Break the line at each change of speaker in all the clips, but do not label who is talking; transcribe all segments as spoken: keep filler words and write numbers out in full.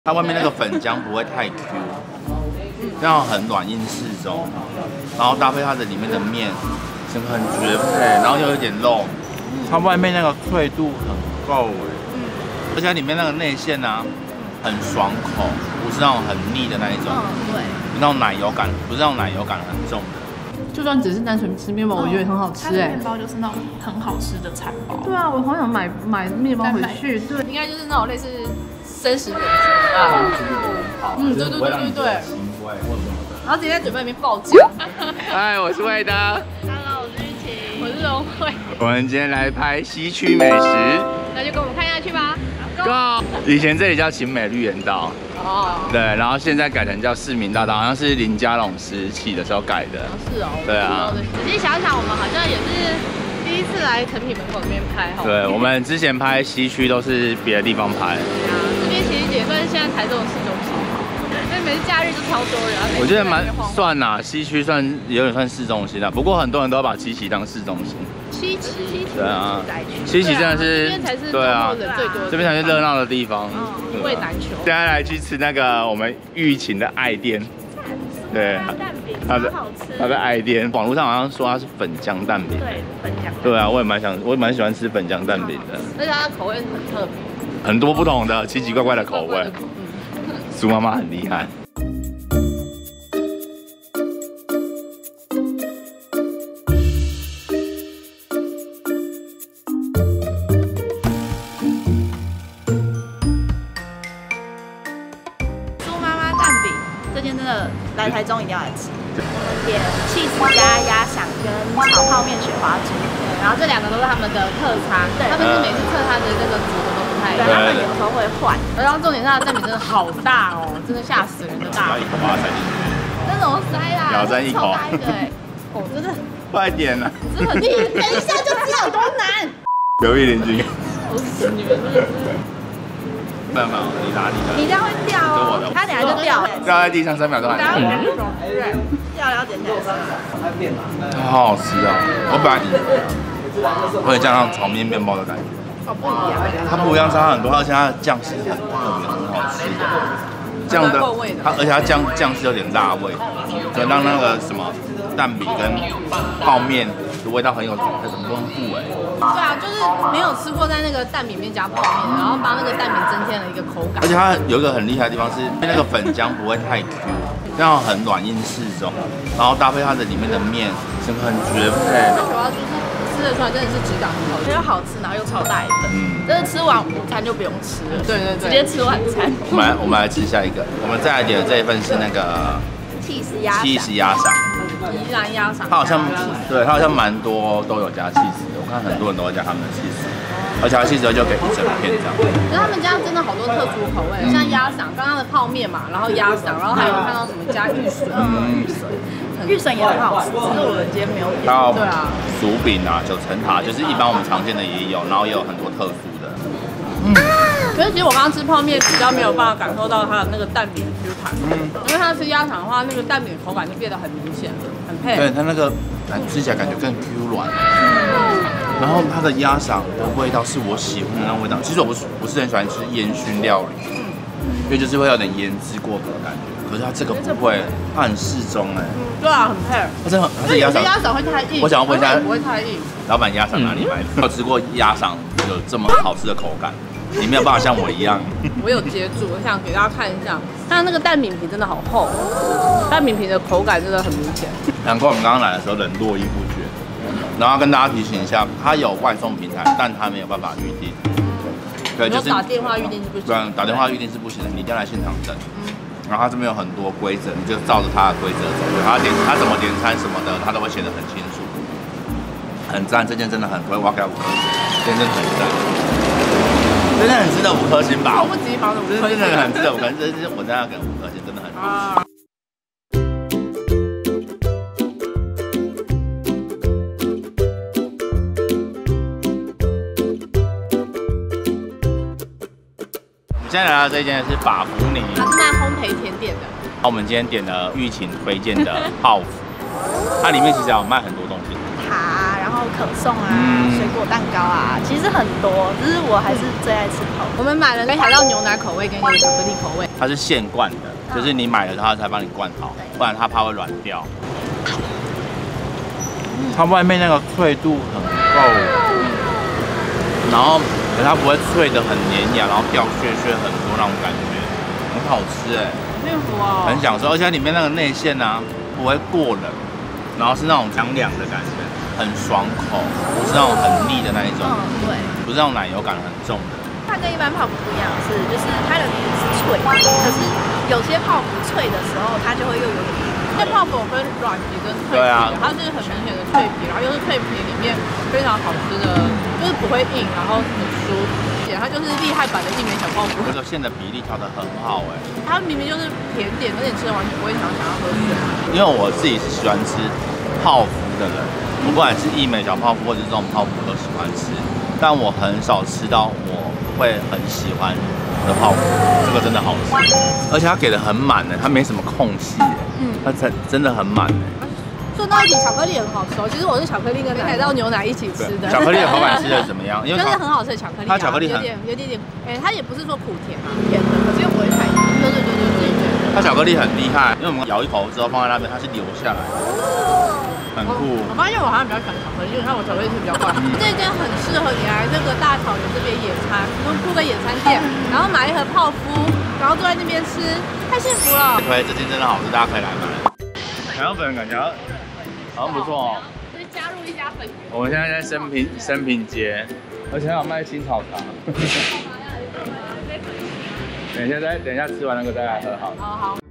它外面那个粉浆不会太 Q， 这样很软硬适中，然后搭配它的里面的面，整个很绝配，然后又有点肉，它外面那个脆度很够哎，而且它里面那个内馅啊，很爽口，不是那种很腻的那一种，
嗯，对，
那种奶油感，不是那种奶油感很重的。
就算只是单纯吃面包，我觉得也很好吃哎。
面包就是那种很好吃的餐包。
对啊，我好想买买面包回去。对，应该就是那种类似生食品啊。嗯，对对对对对。然后直接在嘴巴里面爆浆。
嗨，我是魏德。
Hello， 我是玉晴。
我是荣慧。
我们今天来拍西区美食。
那就跟我们看下去吧。
Go！ 以前这里叫勤美绿园道。
哦，
对，然后现在改成叫市民大道，好像是林佳龙时期的时候改的。
是哦。
对啊。
仔细想想，我们好像也是第一次来成品门口那边拍哈。
对，我们之前拍西区都是别的地方拍。
对啊，这边其实也算是现在台中的市中心，因为每次假日都超多人。
我觉得蛮算啦，西区算有点算市中心啦，不过很多人都要把七期当市中心。
七期，
对啊，七期真的是，
对啊，最多，
这边才是热闹的地方，
一味难求。
现在来去吃那个我们玉琴的爱店，对，它的它的爱店，网络上好像说它是粉浆蛋饼，
对，粉浆。
对啊，我也蛮想，我也蛮喜欢吃粉浆蛋饼的，
而且它的口味很特别，
很多不同的奇奇怪怪的口味，苏妈妈很厉害。
来台中一定要来吃。我们点起司加鸭肠跟炒泡面雪花猪，
然后这两个都是他们的特餐，他们是每次特餐的这个组合都不太一样，
对，他们有时候会换。
然后重点是它的蛋饼真的好大哦，真的吓死人的大。
一口把它塞进去。
那怎么塞啦？
咬在一口。
对，哦，真的。
快点啊！
真的，你等一下就知道有多难。
隔壁邻居。
我死你们真的是。
没有没有，你拿你的，
你这样会掉哦，它等下就掉，
掉在地上三秒钟还是？
对，掉了要捡起来吃。
它好好吃啊！我本来会加上炒面面包的感觉，
哦不一样，
它不一样，差很多，而且它的酱是很特别，很好吃的。酱的，它而且它酱酱是有点辣味，所以让那个什么蛋饼跟泡面的味道很有很丰富哎。
对啊，就是没有吃过在那个蛋饼里面加泡面，然后帮那个蛋饼增添了一个口感。
而且它有一个很厉害的地方是，那个粉浆不会太 Q， 这样很软硬适中，然后搭配它的里面的面，整个很绝配。
那主要就是吃得出来真的是质感很好，
又好吃，然后又超大一份，
嗯，
真的吃完午餐就不用吃了，
对对对，
直接吃晚餐。
我们来我们来吃下一个，我们再来点的这一份是那个
起司鸭
起司鸭肠，
宜兰鸭肠，
它好像对它好像蛮多都有加起司的，我看很多人都会加他们的起司。 而且它其实就给一整片这样。
可是他们家真的好多特殊口味，像鸭肠，刚刚的泡面嘛，然后鸭肠，然后还有看到什么加玉笋，
嗯，
玉笋也很好吃，只是我们今天没有点。
对啊，薯饼啊，九层塔，就是一般我们常见的也有，然后也有很多特殊的。
嗯。可是其实我刚刚吃泡面比较没有办法感受到它的那个蛋饼的 Q 弹，嗯，因为它吃鸭肠的话，那个蛋饼口感就变得很明显，很配。
对，它那个吃起来感觉更 Q 软。 然后它的鸭肠的味道是我喜欢的那种味道。其实我不是不是很喜欢吃烟熏料理，因为就是会有点腌制过的感觉。可是它这个不会，它很适中哎。
对啊，很配。
它真的，它这鸭肠，
鸭肠会太硬。
我想要问一下，
不会太硬。
老板鸭肠哪里买的？没有吃过鸭肠有这么好吃的口感，你没有办法像我一样。
我有接住，我想给大家看一下，它那个蛋饼皮真的好厚，蛋饼皮的口感真的很明显。
难怪我们刚刚来的时候人络绎不绝。 然后跟大家提醒一下，它有外送平台，但它没有办法预定。对，就是
打电话预定是不行。
对，打电话预定是不行的，你一定要来现场等。然后它这边有很多规则，你就照着它的规则走。它点它怎么点餐什么的，它都会写得很清楚。很赞，这件真的很推，我要给它五颗星，这件真的很赞，真的很值得五颗星吧？
迫不及防的五颗星，
真的很值得五颗星，这是我真的要给五颗星，真的很。啊 现在来到这一间是法芙妮，
它是卖烘焙甜点的。
我们今天点了玉琴推荐的泡芙，它里面其实有卖很多东西，
塔，然后可颂啊、嗯、水果蛋糕啊，其实很多，只是我还是最爱吃泡芙。
我们买了北海道牛奶口味跟一个巧克力口味，
它是现灌的，嗯、就是你买了它才帮你灌好，不然它怕会软掉。嗯、它外面那个脆度很够，然后可它不会脆的很黏牙，然后掉屑屑很多那种感觉，很好吃哎、欸，
幸福哦，
很享受，而且里面那个内馅啊不会过冷，然后是那种凉凉的感觉。很爽口，不是那种很腻的那一种，
嗯，对，
不是那种奶油感很重的。
它跟一般泡芙不一样，是就是它的皮是脆的，可是有些泡芙脆的时候，它就会又有点硬。
那泡芙分软皮跟脆皮，对啊，它是很明显的脆皮，然后又是脆皮里面非常好吃的，就是不会硬，然后很酥。它就是厉害版的一枚小泡芙。
这个馅的比例调得很好哎，
它明明就是甜点，而且吃的完全不会想想要喝水。
因为我自己是喜欢吃泡芙的人。我不管是一枚小泡芙或者是这种泡芙都喜欢吃，但我很少吃到我会很喜欢的泡芙，这个真的好吃，而且它给的很满呢，它没什么空隙，嗯，它真真的很满呢。
说到一起，巧克力也很好吃哦。其实我是巧克力跟北海道牛奶一起吃的。
巧克力的口感吃的怎么样？
因为就是很好吃的巧克力、啊，
它巧克力很
有点有点点，哎、欸，它也不是说苦甜啊，甜的，可是又不会太甜。对对对对对对。
它巧克力很厉害，因为我们咬一口之后放在那边，它是流下来的。很酷。
我发现我好像比较喜欢巧克力，因为看我巧克力是比较怪。嗯、这间很适合你来这个大草原这边野餐，就租个野餐垫，然后买一盒泡芙，然后坐在那边吃，太幸福了。
对，这间真的好吃，大家可以来买。想要粉感觉好像不错哦。
可以加入一家粉圆。
我们现在在生平生平街，而且还有卖青草茶。等一下再等一下吃完那个再来喝好了。
好好。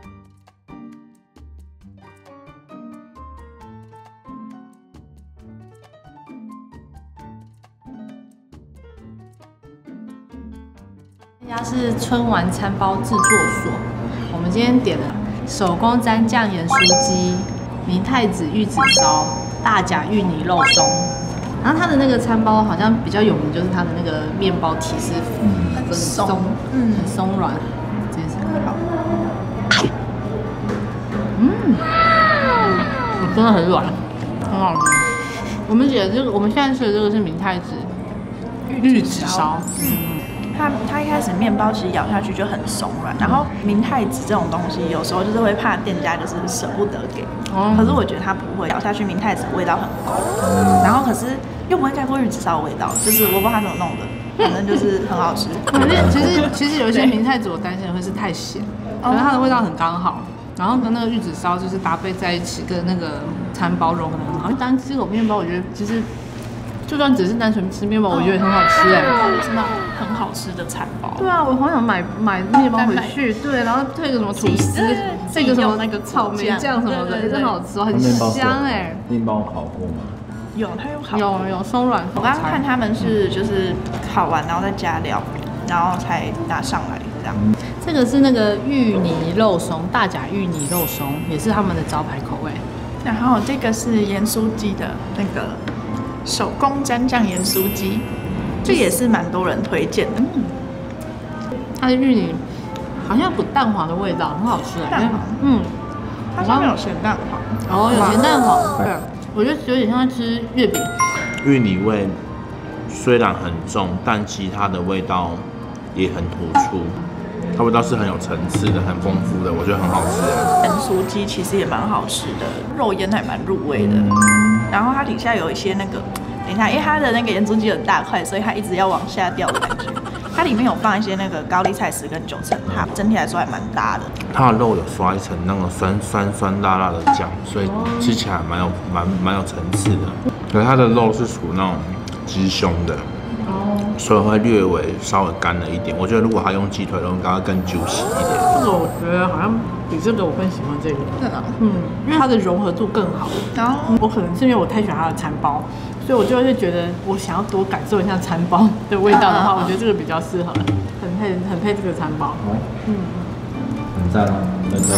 这家是春丸餐包制作所，我们今天点了手工蘸酱盐酥鸡、明太子玉子烧、大甲芋泥肉松。然后它的那个餐包好像比较有名，就是它的那个面包体是很松，嗯，很松软，这件事很好。嗯，真的很软，很好吃。我们点的这个，我们现在吃的这个是明太子玉子烧。
它它一开始面包其实咬下去就很松软，然后明太子这种东西有时候就是会怕店家就是舍不得给，嗯、可是我觉得它不会，咬下去明太子味道很够，嗯、然后可是又不会盖过玉子烧的味道，就是我不知道它怎么弄的，反正就是很好吃。
可是其实其实有一些明太子我担心会是太咸，可是它的味道很刚好，然后跟那个玉子烧就是搭配在一起，跟那个餐包融合得很好。单吃口面包，我觉得其实。就算只是单纯吃面包，我觉得很好吃哎，
是那种很好吃的餐包。
对啊，我好想买买面包回去，对，然后配个什么吐司，配个什么那个草莓酱什么的，也真好吃哦，很香哎。
面包烤过吗？
有，它有烤。
有有松软。
我刚刚看他们是就是烤完然后再加料，然后才拿上来这样。
这个是那个芋泥肉松，大甲芋泥肉松，也是他们的招牌口味。
然后这个是盐酥鸡的那个。手工蘸酱盐酥鸡，这也是蛮多人推荐的。嗯，
它的芋泥好像有股蛋黄的味道，很好吃哎。
蛋黄，
嗯，
它上面有咸蛋黄。
哦，有咸蛋黄。对，我觉得有点像在吃月饼。
芋泥味虽然很重，但其他的味道也很突出。它味道是很有层次的，很丰富的，我觉得很好吃。
盐酥鸡其实也蛮好吃的，肉烟还蛮入味的。嗯、然后它底下有一些那个，等一下，因为它的那个盐酥鸡很大块，所以它一直要往下掉的感觉。它里面有放一些那个高丽菜丝跟九层塔，整体来说还蛮搭的。
它的肉有刷一层那种酸酸酸辣辣的酱，所以吃起来蛮有蛮蛮有层次的。可是它的肉是属那种鸡胸的。所以会略微稍微干了一点，我觉得如果他用鸡腿肉，应该会更 juicy 一点。
这个我觉得好像比这个我更喜欢这个。真的，嗯，因为它的融合度更好。然后我可能是因为我太喜欢它的餐包，所以我就会觉得我想要多感受一下餐包的味道的话，我觉得这个比较适合，很配很配这个餐包。嗯，
很赞啊，很赞。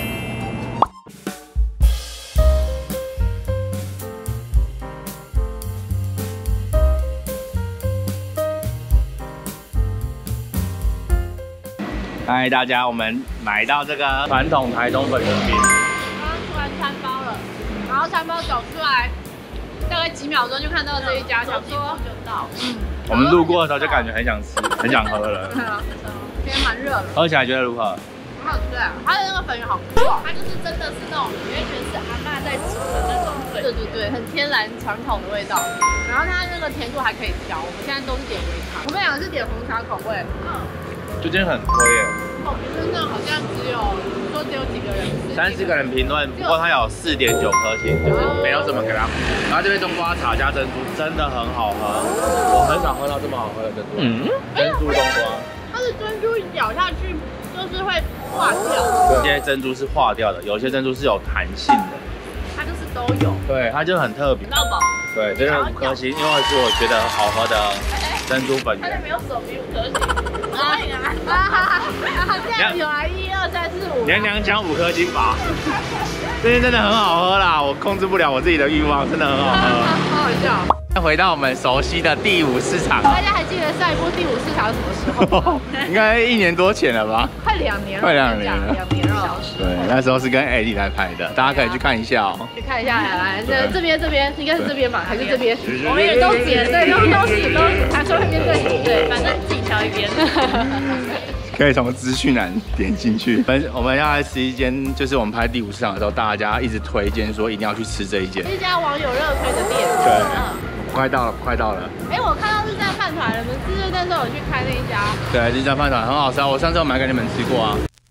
嗨，大家，我们来到这个传统台东粉圆饼。
刚刚吃完餐包了，然后餐包走出来，大概概几秒钟就看到这一家，想说就到。嗯，
我们路过的时候就感觉很想吃，很想喝了。
今天蛮热的。
喝起来觉得如何？
很好吃啊！它的那个粉圆好酷啊！它就是真的是那种，你会觉得是阿嬷在煮的那种，对对对，很天然传统的味道。然后它那个甜度还可以调，我们现在都是点微糖，我们两个是点红茶口味。嗯，
就今天很亏耶。
哦，真的好像只有，说只有几个人吃。
三十个人评论，不过它有四点九颗星，就是没有怎么给它。然后这边冬瓜茶加珍珠真的很好喝，我很少喝到这么好喝的珍珠。嗯，珍珠冬瓜。
它的珍珠咬下去就是会化掉，
有些珍珠是化掉的，有些珍珠是有弹性的。
它就是都有。
对，它就很特别。
到饱。
对，这是五颗星，因为是我觉得好喝的珍珠粉圆。
它就没有手比五颗星。啊啊！这样有啊，一二三四五。
娘娘讲五颗星吧。这些真的很好喝啦，我控制不了我自己的欲望，真的很好喝。
好好笑。
回到我们熟悉的第五市场，
大家还记得上一部第五市场是什么时候？
应该一年多前了吧？
快两年了，
快两年了，
两年了。
对，那时候是跟艾莉来拍的，大家可以去看一下哦。
去看一下，来来，这这边这边应该是这边吧，还是这边？我们也都剪，对，都都是都是，他说会面对对，反正自己挑一边。
可以从资讯栏点进去。反正我们要来吃一间，就是我们拍第五市场的时候，大家一直推荐说一定要去吃这一间。
一家网友热推的店。
对，快到了，快到了。
哎，我看到日战饭团，你们是不是那时候有去开那一家？
对，日战饭团很好吃啊，我上次有买给你们吃过啊。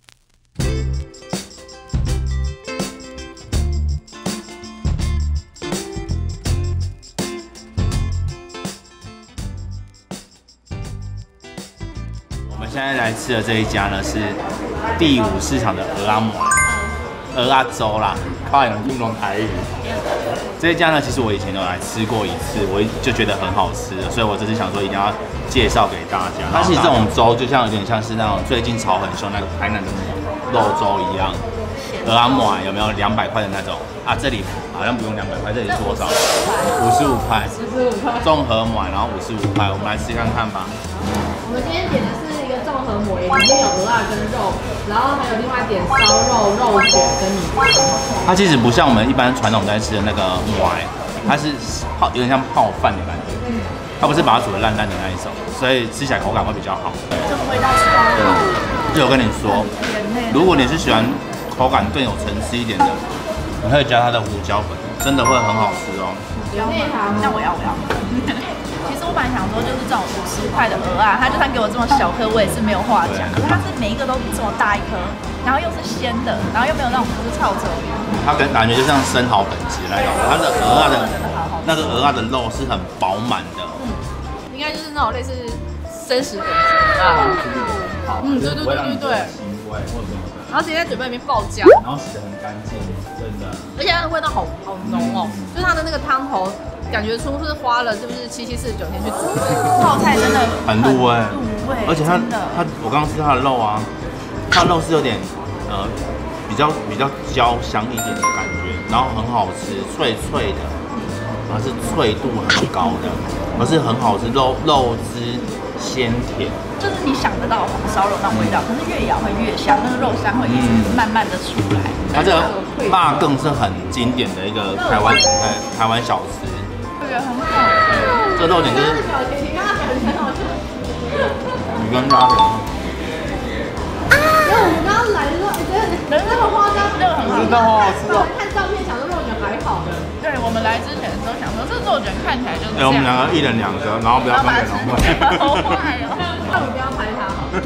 现在来吃的这一家呢是第五市场的蚵仔糜，蚵仔粥啦，靠有人听不懂台语。这一家呢，其实我以前有来吃过一次，我就觉得很好吃了，所以我这次想说一定要介绍给大家。它其实这种粥就像有点像是那种最近炒很凶那个台南的肉粥一样，蚵仔糜有没有两百块的那种啊？这里好像不用两百块，这里是多少？五十五块，综合糜，然后五十五块，我们来吃看看吧。
我们今天点的是一个综合糜，里面有蚵仔跟肉，然后还有另外点烧肉、肉卷跟米饭。
它其实不像我们一般传统在吃的那个糜，它是泡有点像泡饭的感觉，它不是把它煮得烂烂的那一种，所以吃起来口感会比较好。
这个味道超好。
就我跟你说，如果你是喜欢口感更有层次一点的，你可以加它的胡椒粉，真的会很好吃哦。
有内行，
那我要我要。其实我本来想说，就是这种五十块的蚵啊，它就算给我这么小颗，我也是没有话讲。可是它是每一个都这么大一颗，然后又是鲜的，然后又没有那种枯燥者。
它跟感觉就像生蚝本质那种，它的蚵的那个蚵的肉是很饱满的。
嗯，应该就是那种类似生食本质啊。嗯，对对对对对。然后直接在嘴巴里面爆浆，
然后洗得很干净，真的。
而且它的味道好好浓哦，就是它的那个汤头。感觉出是花了是不是七七四十九天去煮？
泡菜真的
很入味，
入味，
而且它它我刚刚吃它的肉啊，它的肉是有点呃比较比较焦香一点的感觉，然后很好吃，脆脆的，然后是脆度很高的，而是很好吃，肉肉汁鲜甜，
就是你想得到红烧肉那种味道，可是越咬会越香，那个肉香会一直慢慢的出来。
它这个霸更是很经典的一个台湾台台湾小吃。
很好，
这肉点就是你跟他表
因为我们刚刚来的时候，觉得人那么夸张，
这个很好吃，
真的好好吃哦。
看照片想说肉卷还好的，
对我们来之前的时候想说，这肉卷看起来就是这样。
哎，我们两个一人两个，然后不要分给龙慧。
好坏哦，
那你不要拍他。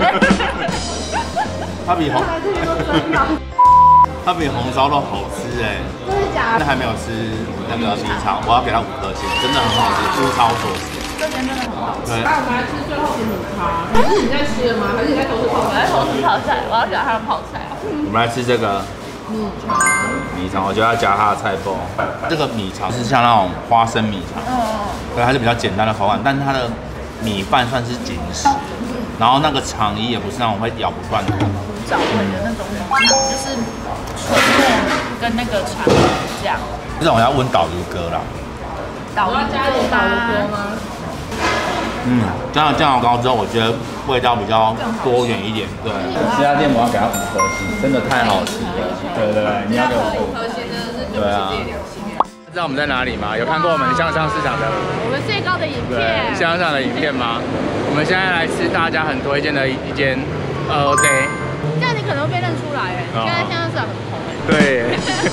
它比红，它比红烧肉好吃哎。
真的假的？
那还没有吃那个米肠，我要给它五颗星，真的很好吃，物超所值。
这边真的很好吃。
对。
那我们来吃最后的米肠，还是你在吃了吗？还是你在偷吃泡菜？
我在偷吃泡菜，我要给它的泡菜。
我们来吃这个
米肠。
米肠，我就要加它的菜包。这个米肠是像那种花生米肠，
嗯，
对，它是比较简单的口感，但是它的米饭算是紧实，然后那个肠衣也不是那种会咬不断的。
找味的那种米肠，就是纯面跟那个肠这样。
这种我要问导游哥啦。
导游
加点导游锅吗？
嗯，加了酱油膏之后，我觉得味道比较多元一点。对，这家店我要给它五颗星，真的太好吃了。对对对，你要给我
五颗星真的是对不起自己良心。
知道我们在哪里吗？有看过我们向上市场的
我们最高的影片，
向上的影片吗？我们现在来吃大家很推荐的一一间蚵仔。
这样你可能会被认出来哎，
哦
现在向上市场很红哎。
对。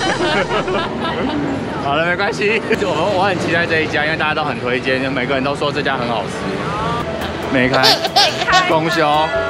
好了，没关系。我们我很期待这一家，因为大家都很推荐，每个人都说这家很好吃。没开。公休。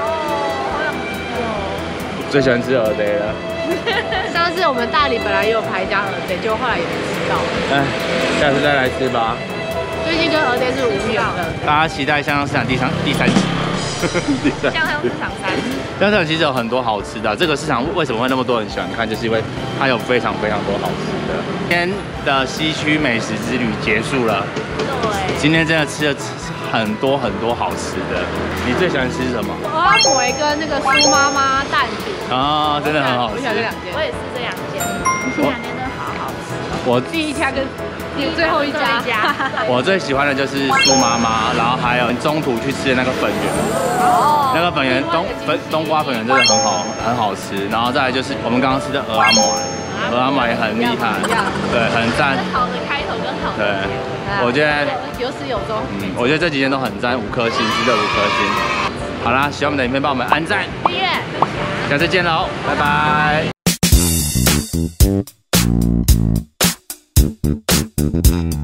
最喜欢吃蚵仔了。
上次我们大理本来也有排一家蚵仔，结果后来也没吃到。
哎，下次再来吃吧。
最近跟蚵仔是无缘的。
大家期待向上市场第三第三集。第三
向上市场三。
向上其实有很多好吃的，这个市场为什么会那么多人喜欢看，就是因为它有非常非常多好吃的。今天的西区美食之旅结束了。
对。
今天真的吃了很多很多好吃的。你最喜欢吃什么？
蚵仔粿跟那个苏妈妈蛋饼。
啊，真的很好吃。
我喜欢这两间。我也是这两间，这两间真的好好吃。
我
第一家跟最后一家。
我最喜欢的就是苏妈妈，然后还有中途去吃的那个粉圆。哦。那个粉圆冬粉冬瓜粉圆真的很好很好吃，然后再来就是我们刚刚吃的蚵仔粿，蚵仔粿也很厉害，对，很赞。
好的开头跟好的
对，我觉得
有始有终。
嗯，我觉得这几间都很赞，五颗星，值得五颗星。好啦，喜欢我们的影片，帮我们按赞、
订阅，
下次见喽，拜拜。